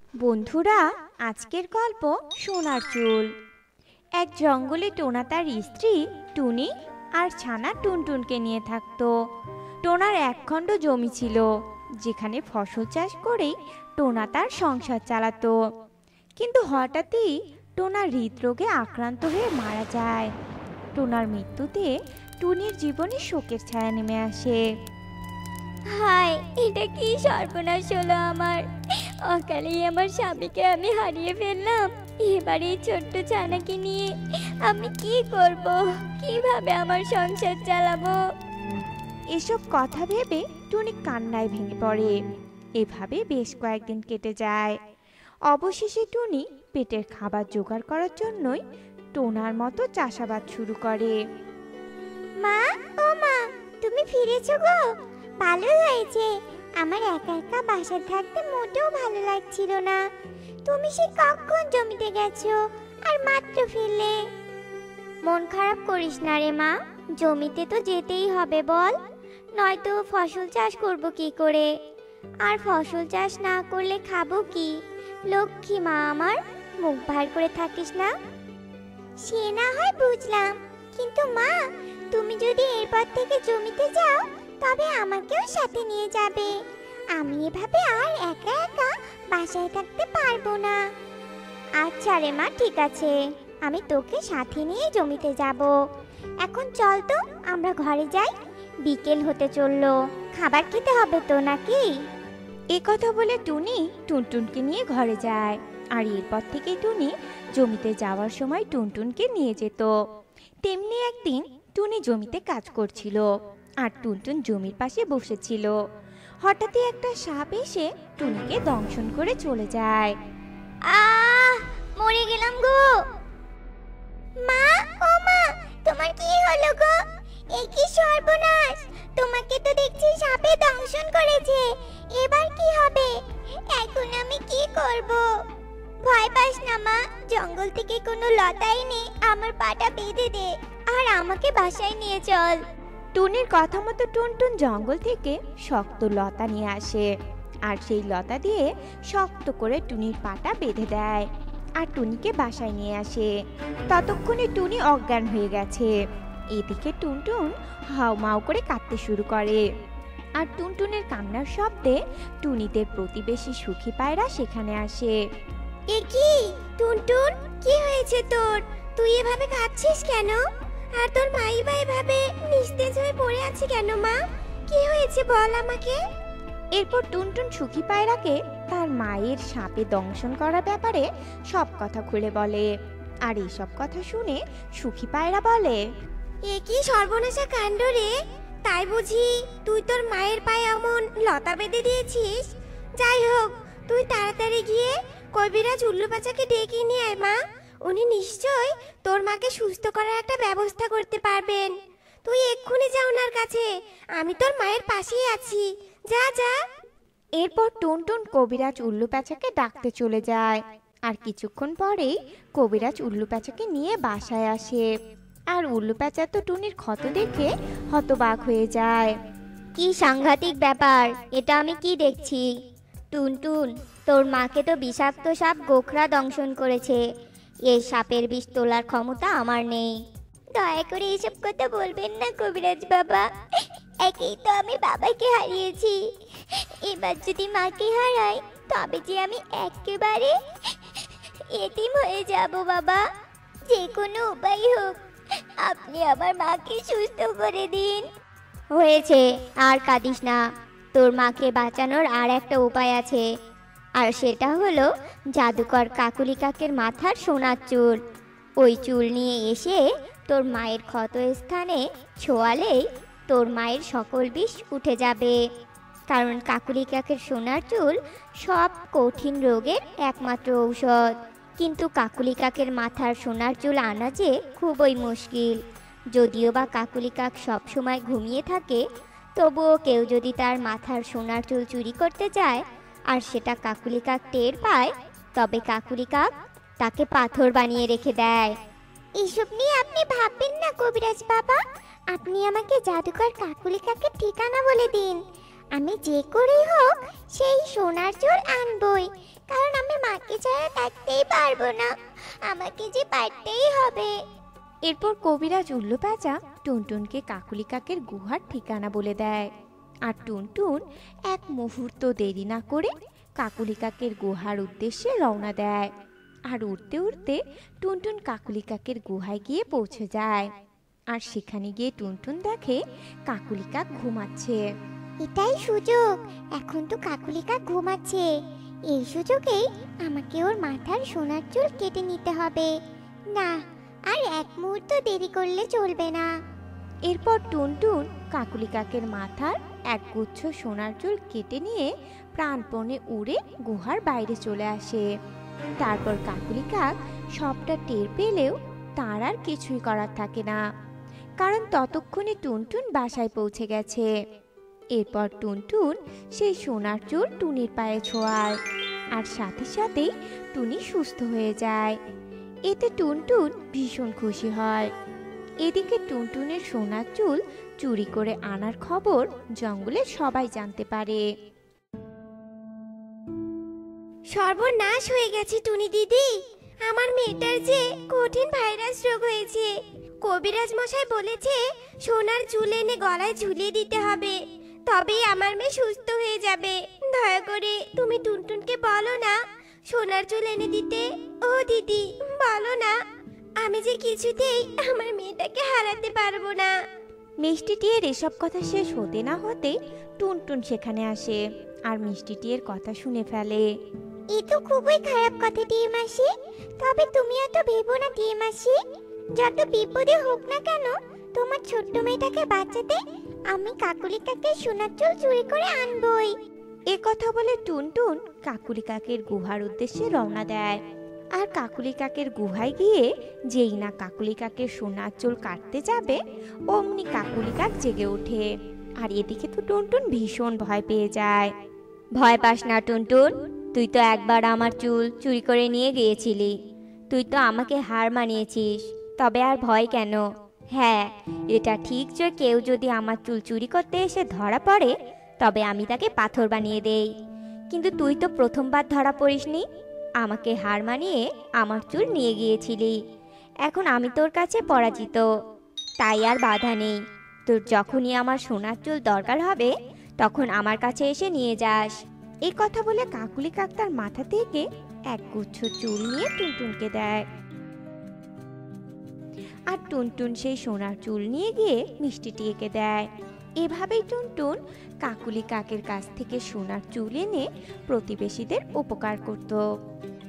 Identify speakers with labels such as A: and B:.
A: বন্ধুরা, আজকের গল্প সোনার চুল। এক জঙ্গলে টোনা তার স্ত্রী টুনি আর ছানা টুনটুনকে নিয়ে থাকতো। টোনার একখণ্ড জমি ছিল, যেখানে ফসল চাষ করেই টোনা তার সংসার চালাতো। কিন্তু হঠাৎই টোনা হৃদরোগে আক্রান্ত হয়ে মারা যায়। টোনার মৃত্যুতে টুনির জীবনে শোকের ছায়া নেমে আসে।
B: হায়, এটা কি সর্বনাশ হলো আমার! অকালেই আমার স্বামীকে আমি হারিয়ে ফেললাম। এবার এই ছোট্ট ছানাকে নিয়ে আমি কি করব? কিভাবে আমার সংসার চালাবো?
A: এসব কথা ভেবে টুনি কান্নায় ভেঙে পড়ে। এভাবে বেশ কয়েকদিন কেটে যায়। অবশেষে টুনি পেটের খাবার জোগাড় করার জন্যই টোনার মতো চাষাবাদ শুরু করে।
B: মা, ও মা, তুমি ফিরেছো গো? ভালো হয়েছে। আমার একা একা বাসায় থাকতে মোটেও ভালো লাগছিল না। তুমি সে কখন জমিতে গেছো আর মাত্র ফিরলে? মন খারাপ করিস না রে মা, জমিতে তো যেতেই হবে বল, নয়তো ফসল চাষ করব কি করে? আর ফসল চাষ না করলে খাবো কি? লক্ষ্মী মা আমার, মুখ ভার করে থাকিস না। সে না হয় বুঝলাম, কিন্তু মা, তুমি যদি এরপর থেকে জমিতে যাও তবে আমাকেও সাথে নিয়ে যাবে। আমি এভাবে আর একা একা বাসায় থাকতে পারবো না। আচ্ছা রে মা, ঠিক আছে, আমি তোকে সাথে নিয়ে জমিতে যাব। এখন চল তো আমরা ঘরে যাই, বিকেল হতে চললো, খাবার খেতে হবে তো নাকি?
A: এ কথা বলে টুনি টুনটুনকে নিয়ে ঘরে যায়। আর এরপর থেকে টুনি জমিতে যাওয়ার সময় টুনটুনকে নিয়ে যেত। তেমনি একদিন টুনি জমিতে কাজ করছিল আর টুনটুন জমির পাশে বসেছিল। হঠাৎই একটা সাপ এসে টুনিকে দংশন করে চলে যায়।
B: আহ, মরে গেলাম গো! মা, ও মা, তোমার কি হলো গো? এই কি সর্বনাশ! তোমাকে তো দেখছি সাপে দংশন করেছে। এবার কি হবে? এখন আমি কি করব? ভয় পাস না মা, জঙ্গল থেকে কোনো লতা এনে আমার পাটা বেঁধে দে আর আমাকে বাসায় নিয়ে চল।
A: টুনির কথা মতো টুনটুন জঙ্গল থেকে শক্ত লতা নিয়ে আসে আর সেই লতা দিয়ে শক্ত করে টুনির পাটা বেঁধে দেয় আর টুনিকে বাসায় নিয়ে আসে। ততক্ষণে টুনি অজ্ঞান হয়ে গেছে। এদিকে টুনটুন হাউমাউ করে কাঁদতে শুরু করে। আর টুনটুনের কান্নার শব্দে টুনিদের প্রতিবেশী সুখী পায়রা সেখানে আসে।
B: এ কি টুনটুন, কি হয়েছে তোর? তুই এভাবে কাঁদছিস কেন? আর তোর মাই বা এভাবে নিস্তেজ হয়ে পড়ে আছে কেন মা? কি হয়েছে বল আমাকে।
A: এরপর টুনটুন সুখী পায়রাকে তার মায়ের সাপে দংশন করার ব্যাপারে সব কথা খুলে বলে। আর এইসব কথা শুনে সুখী পায়রা বলে,
B: এ কি সর্বনাশা কাণ্ড রে! তাই বুঝি তুই তোর মায়ের পায়ে এমন লতা বেঁধে দিয়েছিস? যাই হোক, তুই তাড়াতাড়ি গিয়ে কবিরাজ উল্লু পাচাকে ডেকে নিয়ে আয় মা। উনি নিশ্চয় তোর মাকে সুস্থ করার একটা ব্যবস্থা করতে পারবেন। তুই এক্ষুনি যা ওনার কাছে, আমি তোর মায়ের পাশেই আছি। যা যা।
A: এরপর টুনটুন কবিরাজ উল্লু প্যাঁচাকে ডাকতে চলে যায়। আর কিছুক্ষণ পরেই কবিরাজ উল্লু প্যাঁচাকে নিয়ে বাসায় আসে। আর উল্লু প্যাঁচা তো টুনির ক্ষত দেখে হতবাক হয়ে যায়।
B: কি সাংঘাতিক ব্যাপার, এটা আমি কি দেখছি! টুনটুন, তোর মাকে তো বিষাক্ত সাপ গোখরা দংশন করেছে। এই সাপের বিষ তোলার ক্ষমতা আমার নেই। দয়া করে এসব কথা বলবেন না কবিরাজ বাবা। একেই তো আমি বাবাকে হারিয়েছি, এবার যদি মাকে হারাই তবে যে আমি একেবারে এতিম হয়ে যাব বাবা। যে কোনো উপায় হোক, আপনি আমার মাকে সুস্থ করে দিন। হয়েছে, আর কাঁদিস না। তোর মাকে বাঁচানোর আর একটা উপায় আছে, আর সেটা হলো জাদুকর কাকুলি কাকের মাথার সোনার চুল। ওই চুল নিয়ে এসে তোর মায়ের ক্ষত স্থানে ছোঁয়ালেই তোর মায়ের সকল বিষ উঠে যাবে। কারণ কাকুলি কাকের সোনার চুল সব কঠিন রোগের একমাত্র ঔষধ। কিন্তু কাকুলি কাকের মাথার সোনার চুল আনা যে খুবই মুশকিল। যদিও বা কাকুলি কাক সবসময় ঘুমিয়ে থাকে, তবুও কেউ যদি তার মাথার সোনার চুল চুরি করতে যায় আর সেটা কাকুলি কাক টের পায়, তবে কাকুলি কাক তাকে পাথর বানিয়ে রেখে দেয়। এসব নিয়ে আপনি ভাববেন না কবিরাজ বাবা, আপনি আমাকে জাদুকর কাকুলি কাকের ঠিকানা বলে দিন। আমি যে করেই হোক সেই সোনার চুল আনবই, কারণ আমি ছাড়া থাকতেই পারবো না, আমাকে যে পারতেই হবে।
A: এরপর কবিরাজ উল্লু পেঁচা টুনটুনকে কাকুলি কাকের গুহার ঠিকানা বলে দেয়। আর টুনটুন এক মুহূর্ত দেরি না করে কাকুলি কাকের গুহার উদ্দেশ্যে রওনা দেয়। আর উড়তে উড়তে টুনটুন কাকুলি কাকের গুহায় গিয়ে পৌঁছে যায়। আর সেখানে গিয়ে টুনটুন দেখে কাকুলি কাক ঘুমাচ্ছে।
B: এটাই সুযোগ, এখন তো কাকুলি কাক ঘুমাচ্ছে, এই সুযোগেই আমাকে ওর মাথার সোনার চুল কেটে নিতে হবে। না, আর এক মুহূর্ত দেরি করলে চলবে না।
A: এরপর টুনটুন কাকুলি কাকের মাথার এক গুচ্ছ সোনার চুল কেটে নিয়ে প্রাণপণে উড়ে গুহার বাইরে চলে আসে। তারপর কাকুলি কাক সবটা টের পেলেও তার আর কিছুই করার থাকে না, কারণ ততক্ষণে টুনটুন বাসায় পৌঁছে গেছে। এরপর টুনটুন সেই সোনার চুল টুনির পায়ে ছোঁয়ায়, আর সাথে সাথেই টুনি সুস্থ হয়ে যায়। এতে টুনটুন ভীষণ খুশি হয়। এদিকে টুনটুনের সোনার চুল চুরি করে আনার খবর জঙ্গলে সবাই জানতে পারে।
B: সর্বনাশ হয়ে গেছে টুনি দিদি, আমার মেয়েটার যে কঠিন ভাইরাস রোগ হয়েছে। কবিরাজ মশাই বলেছে সোনার চুল এনে গলায় ঝুলিয়ে দিতে হবে, তবেই আমার মেয়ে সুস্থ হয়ে যাবে। দয়া করে তুমি টুনটুনকে বলো না সোনার চুল এনে দিতে। ও দিদি, বলো না, আমি যে কিছুতেই আমার মেয়েটাকে হারাতে পারবো না।
A: মিষ্টিটির এসব কথা শেষ হতে না হতে টুনটুন সেখানে আসে আর মিষ্টিটির কথা শুনে ফেলে।
B: এ তো খুবই খারাপ কথা টিয়ে মাসি, তবে তুমি এত ভেবো না টিয়ে মাসি। যত বিপদে হোক না কেন, তোমার ছোট্ট মেয়েটাকে বাঁচাতে আমি কাকুলি কাকের সোনার চুল চুরি করে আনবই।
A: এ কথা বলে টুনটুন কাকুলি কাকের গুহার উদ্দেশ্যে রওনা দেয়। আর কাকুলি কাকের গুহায় গিয়ে যেই না কাকুলি কাকের সোনার চুল কাটতে যাবে, অমনি কাকুলি কাক জেগে ওঠে। আর এদিকে তো টুনটুন ভীষণ ভয় পেয়ে যায়।
B: ভয় পাস না টুনটুন, তুই তো একবার আমার চুল চুরি করে নিয়ে গিয়েছিলি, তুই তো আমাকে হার মানিয়েছিস, তবে আর ভয় কেন? হ্যাঁ, এটা ঠিক যে কেউ যদি আমার চুল চুরি করতে এসে ধরা পড়ে তবে আমি তাকে পাথর বানিয়ে দেই, কিন্তু তুই তো প্রথমবার ধরা পড়িসনি, আমাকে হার মানিয়ে আমার চুল নিয়ে গিয়েছিলি। এখন আমি তোর কাছে পরাজিত, তাই আর বাধা নেই। তোর যখনই আমার সোনার চুল দরকার হবে তখন আমার কাছে এসে নিয়ে যাস।
A: এই কথা বলে কাকুলি কাক তার মাথা থেকে এক গুচ্ছ চুল নিয়ে টুনটুনকে দেয়। আর টুনটুন সেই সোনার চুল নিয়ে গিয়ে মিষ্টিটিকে দেয়। এভাবেই টুনটুন কাকুলি কাকের কাছ থেকে সোনার চুল এনে প্রতিবেশীদের উপকার করত।